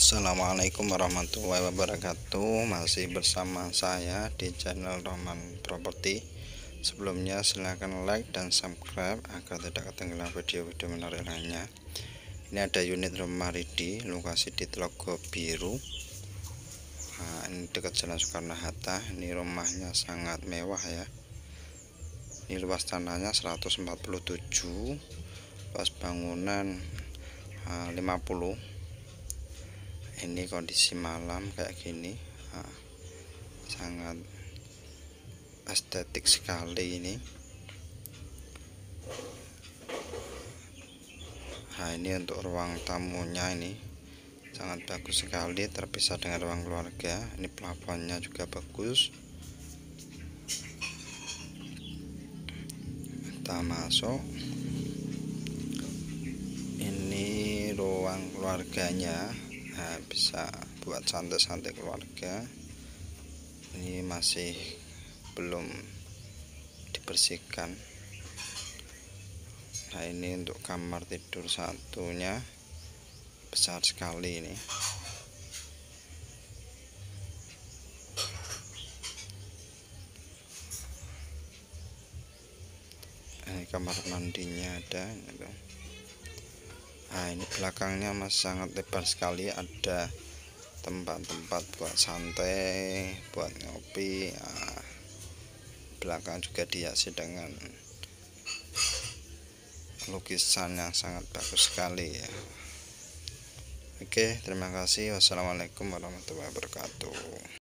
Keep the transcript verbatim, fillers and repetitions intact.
Assalamualaikum warahmatullahi wabarakatuh. Masih bersama saya di channel Roman Property. Sebelumnya silahkan like dan subscribe agar tidak ketinggalan video-video menarik lainnya. Ini ada unit rumah Ridi, lokasi di Telaga Biru. Nah, ini dekat Jalan Soekarno Hatta. Ini rumahnya sangat mewah ya. Ini luas tanahnya seratus empat puluh tujuh, luas bangunan uh, lima puluh. Ini kondisi malam kayak gini, nah, sangat estetik sekali ini. Nah, ini untuk ruang tamunya, ini sangat bagus sekali, terpisah dengan ruang keluarga. Ini plafonnya juga bagus. Kita masuk. Ini ruang keluarganya. Nah, bisa buat santai-santai keluarga. Ini masih belum dibersihkan. Nah, ini untuk kamar tidur satunya, besar sekali ini. Ini kamar mandinya ada. Nah, ini belakangnya masih sangat lebar sekali, ada tempat-tempat buat santai, buat ngopi. Nah, belakang juga dihiasi dengan lukisan yang sangat bagus sekali ya. Oke, terima kasih. Wassalamualaikum warahmatullahi wabarakatuh.